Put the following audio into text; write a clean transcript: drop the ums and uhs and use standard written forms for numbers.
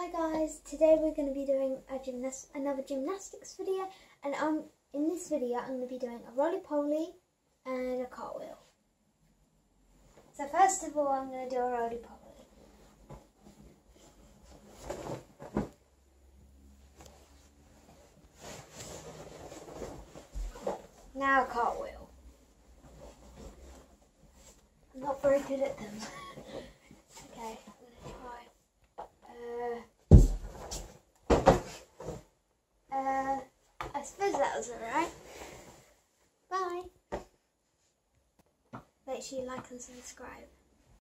Hi guys, today we're going to be doing another gymnastics video, and in this video I'm going to be doing a roly-poly and a cartwheel. So first of all I'm going to do a roly-poly. Now a cartwheel. I'm not very good at them. Okay, I'm going to try. I suppose that was alright. Bye. Make sure you like and subscribe.